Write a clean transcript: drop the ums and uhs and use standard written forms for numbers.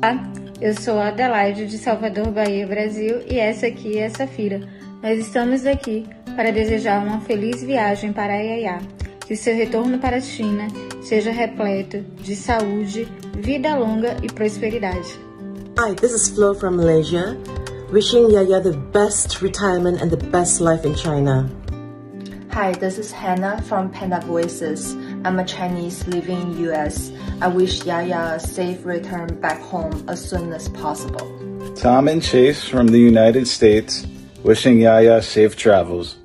Olá, eu sou a Adelaide de Salvador, Bahia, Brasil, e essa aqui é a Safira. Nós estamos aqui para desejar uma feliz viagem para Ayayá. Que o seu retorno para a China seja repleto de saúde, vida longa e prosperidade. Hi, this is Flo from Malaysia, wishing Yaya the best retirement and the best life in China. Hi, this is Hannah from Panda Voices. I'm a Chinese living in US. I wish Yaya a safe return back home as soon as possible. Tom and Chase from the United States, wishing Yaya safe travels.